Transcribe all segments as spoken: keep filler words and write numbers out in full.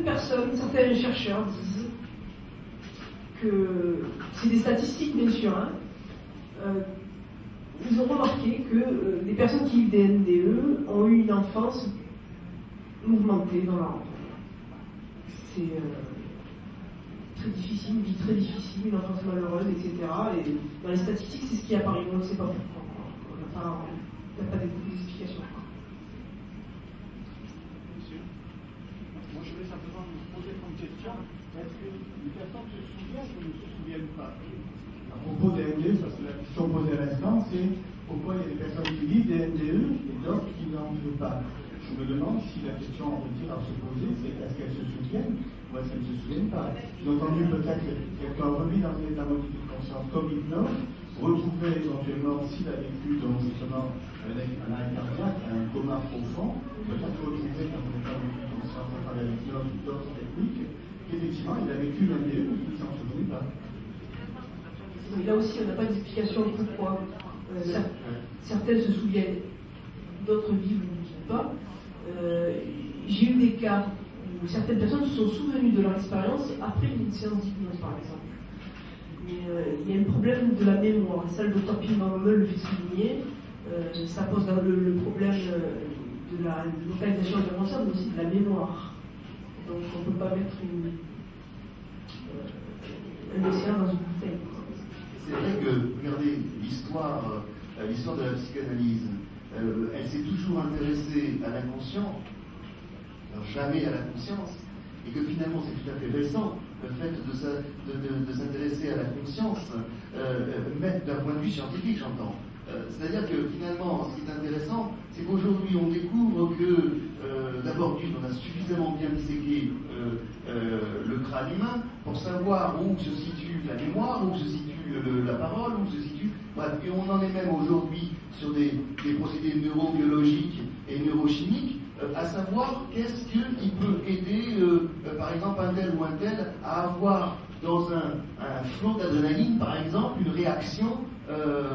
certaines personnes, certains chercheurs disent que c'est des statistiques bien sûr, hein, euh, ils ont remarqué que euh, les personnes qui vivent des N D E ont eu une enfance mouvementée dans leur enfance. C'est euh, très difficile, une vie très difficile, une enfance malheureuse, et cetera. Et dans les statistiques, c'est ce qui apparaît. On ne sait pas pourquoi. On n'a pas, on n'a pas d'explication. Monsieur, moi je voulais simplement vous poser une question. Est-ce que les personnes se souviennent ou ne se souviennent pas? À propos des N D E, parce que la question posée à l'instant, c'est pourquoi il y a des personnes qui vivent des N D E et d'autres qui n'en vivent pas. Je me demande si la question on peut dire à se poser, c'est est-ce qu'elles se souviennent ou est-ce qu'elles ne se souviennent pas. J'ai entendu peut-être quelqu'un remis dans un état modifié de conscience comme hypnose, retrouver éventuellement s'il a vécu donc justement avec un arrêt cardiaque, un coma profond, peut-être retrouver dans un état modifié de conscience à travers l'hypnose ou d'autres techniques, qu'effectivement il a vécu l'N D E ou qu'il ne s'en souvenait pas. Mais là aussi, on n'a pas d'explication pourquoi. Euh, cer- certaines se souviennent, d'autres vivent ou ne vivent pas. Euh, j'ai eu des cas où certaines personnes se sont souvenues de leur expérience après une séance d'hypnose, par exemple. Mais euh, il y a un problème de la mémoire. Et ça, le docteur Pilman-Hummel le fait souligner. Euh, ça pose le, le problème euh, de la localisation de la conscience, mais aussi de la mémoire. Donc on ne peut pas mettre une, euh, un océan dans une bouteille. C'est vrai que, regardez, l'histoire, euh, l'histoire de la psychanalyse, euh, elle s'est toujours intéressée à l'inconscient, alors jamais à la conscience, et que finalement c'est tout à fait récent, le fait de, sa, de, de, de s'intéresser à la conscience, euh, même d'un point de vue scientifique, j'entends. Euh, c'est-à-dire que finalement, ce qui est intéressant, c'est qu'aujourd'hui on découvre que, euh, d'abord d'une, on a suffisamment bien disséqué euh, euh, le crâne humain pour savoir où se situe la mémoire, où se situe le, la parole, où se situe... Bref, et on en est même aujourd'hui sur des, des procédés neurobiologiques et neurochimiques, euh, à savoir qu'est-ce qui peut aider, euh, euh, par exemple, un tel ou un tel à avoir dans un, un flot d'adrénaline, par exemple, une réaction euh,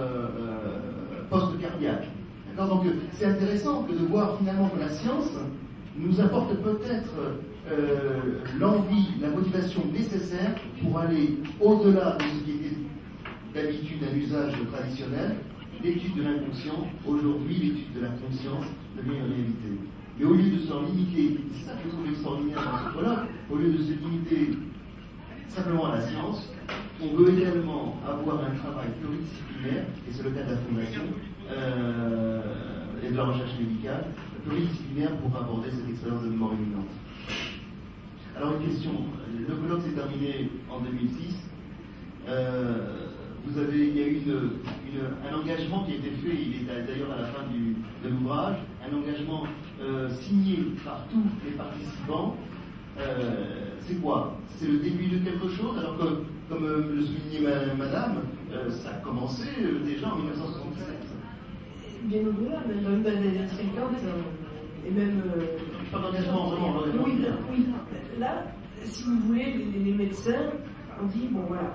euh, post-cardiaque. D'accord ? Donc c'est intéressant que de voir finalement que la science nous apporte peut-être euh, l'envie, la motivation nécessaire pour aller au-delà de ce qui était d'habitude un usage traditionnel. L'étude de l'inconscient, aujourd'hui l'étude de la conscience devient une réalité. Mais au lieu de s'en limiter, c'est ça que je trouve extraordinaire dans ce colloque, au lieu de se limiter simplement à la science, on veut également avoir un travail pluridisciplinaire, et c'est le cas de la Fondation euh, et de la recherche médicale, pluridisciplinaire pour aborder cette expérience de mort imminente. Alors une question, le colloque s'est terminé en deux mille six. Euh, vous avez, il y a eu une, une, un engagement qui a été fait, il est d'ailleurs à la fin du, de l'ouvrage, un engagement euh, signé par tous les participants. Euh, c'est quoi? C'est le début de quelque chose, alors que, comme euh, le soulignait madame, euh, ça a commencé euh, déjà en mille neuf cent soixante-dix-sept. Bien au-delà, même dans les années cinquante, euh, et même... Euh, pas d'engagement vraiment, vraiment. Oui, là, oui. Là, si vous voulez, les, les médecins ont dit, bon voilà,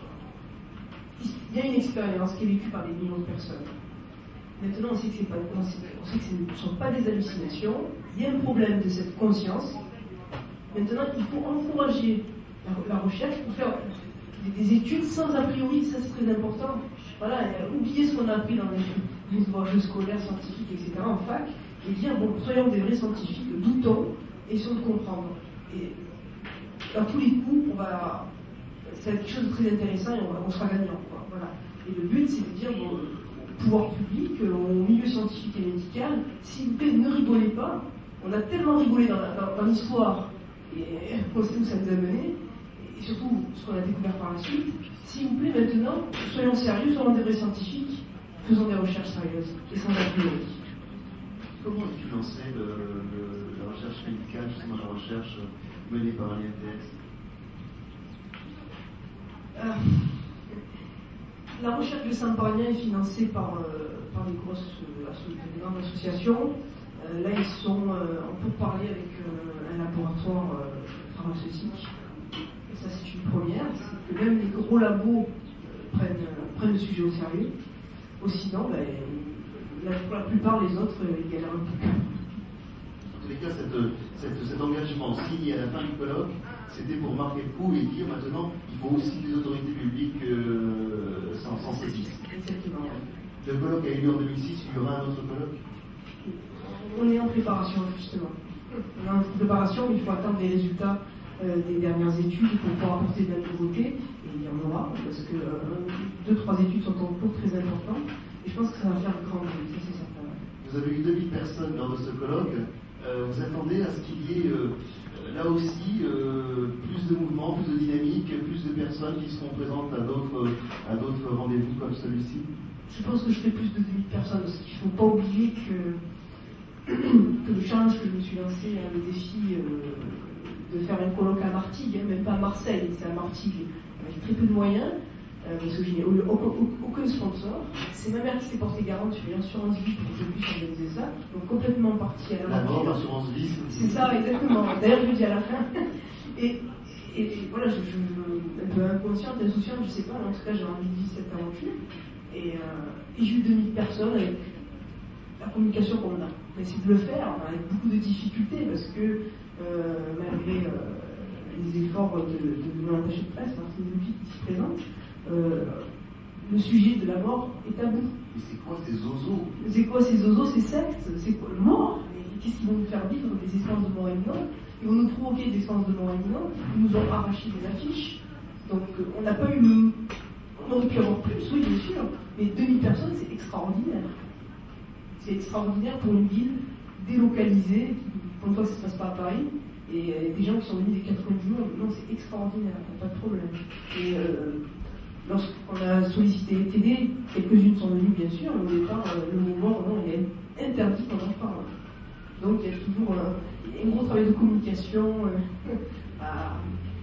il y a une expérience qui est vécue par des millions de personnes. Maintenant, on sait que, c'est pas, on sait, on sait que ce ne sont pas des hallucinations, il y a un problème de cette conscience. Maintenant, il faut encourager la, la recherche pour faire des, des études sans a priori, ça c'est très important. Voilà, oublier ce qu'on a appris dans les, les ouvrages scolaires, scientifiques, et cetera en fac, et dire, bon, soyons des vrais scientifiques, doutons, et essayons de comprendre. Et à tous les coups, on va... c'est quelque chose de très intéressant et on, va, on sera gagnant, quoi. Voilà. Et le but, c'est de dire, bon, au pouvoir public, au milieu scientifique et médical, s'il vous plaît, ne rigolez pas. On a tellement rigolé dans, dans, dans l'histoire, et on sait où ça nous a mené, et surtout ce qu'on a découvert par la suite. S'il vous plaît, maintenant, soyons sérieux, soyons des vrais scientifiques, faisons des recherches sérieuses et sans a priori. Comment est financée la recherche médicale, justement la recherche menée par l'I N T S? euh, La recherche de Saint-Parien est financée par, euh, par des grosses euh, des grandes associations. Euh, là, ils sont, euh, on peut parler avec euh, un laboratoire euh, pharmaceutique. Et ça, c'est une première. C'est que même les gros labos euh, prennent, euh, prennent le sujet au sérieux. Ou sinon, ben, la, pour la plupart, les autres, euh, ils galèrent un peu. tous les cas, cette, cette, cet engagement signé à la fin du colloque, c'était pour marquer le coup et dire maintenant, il faut aussi que les autorités publiques euh, s'en, s'en saisissent. Exactement. Le colloque a eu lieu en deux mille six, il y aura un autre colloque? On est en préparation, justement. On est en préparation, il faut attendre les résultats euh, des dernières études pour pouvoir apporter de la nouveauté. Et il y en aura, parce que euh, deux, trois études sont en cours très importantes. Et je pense que ça va faire grand bruit, ça c'est certain. Vous avez eu deux mille personnes lors de ce colloque. Euh, vous attendez à ce qu'il y ait euh, là aussi euh, plus de mouvements, plus de dynamique, plus de personnes qui seront présentes à d'autres, à d'autres rendez-vous comme celui-ci? Je pense que je fais plus de deux mille personnes, parce qu'il ne faut pas oublier que, que le challenge que je me suis lancé, hein, le défi euh, de faire un colloque à Martigues, hein, même pas à Marseille, c'est à Martigues, avec très peu de moyens, euh, parce que je n'ai aucun, aucun sponsor. C'est ma mère qui s'est portée garante sur l'assurance vie pour que je puisse organiser ça, donc complètement partie à la mort, l'aventure. l'assurance vie. C'est ça, exactement. D'ailleurs, je le dis à la fin. Et, et voilà, je, je, un peu inconsciente, insouciante, je ne sais pas, mais en tout cas, j'ai envie de vivre cette aventure. Et, euh, et j'ai eu deux mille personnes avec la communication qu'on a. On a essayé de le faire avec beaucoup de difficultés parce que euh, malgré euh, les efforts de, de, de mon attaché de presse, Martine Lubitsch ici présente, euh, le sujet de la mort est tabou. Mais c'est quoi ces zozos? C'est quoi ces zozos, ces sectes? C'est quoi le mort? Qu'est-ce qu'ils vont nous faire vivre des expériences de mort imminente? Ils vont nous provoquer des expériences de mort imminente. Ils nous ont arraché des affiches. Donc euh, on n'a pas eu le... On aurait pu avoir plus, oui, bien sûr, mais deux mille personnes, c'est extraordinaire. C'est extraordinaire pour une ville délocalisée, pour une fois que ça ne se passe pas à Paris, et euh, des gens qui sont venus des quatre coins du monde. Non, c'est extraordinaire, pas de problème. Et euh, lorsqu'on a sollicité les T D, quelques-unes sont venues, bien sûr, mais au départ, euh, le mot mort, non, il est interdit qu'on en parle. Donc il y a toujours euh, un gros travail de communication euh, à,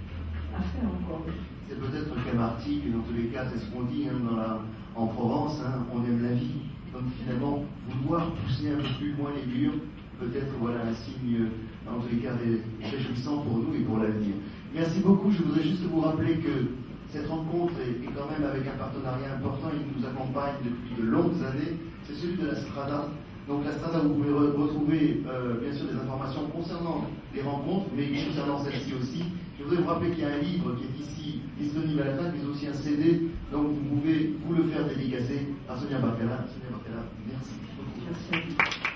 à faire encore. C'est peut-être qu'à Martigues, dans tous les cas, c'est ce qu'on dit hein, dans la, en Provence, hein, on aime la vie. Donc finalement, vouloir pousser un peu plus loin les murs, peut-être voilà un signe, dans tous les cas, réjouissant pour nous et pour l'avenir. Merci beaucoup. Je voudrais juste vous rappeler que cette rencontre est, est quand même avec un partenariat important. Il nous accompagne depuis de longues années. C'est celui de la Strada. Donc la Strada, vous pouvez re- retrouver euh, bien sûr des informations concernant les rencontres, mais concernant celle-ci aussi. Je voudrais vous rappeler qu'il y a un livre qui est ici disponible à la fin, mais aussi un C D, donc vous pouvez vous le faire dédicacer à Sonia Barcala. Sonia Barcala, merci beaucoup. Merci.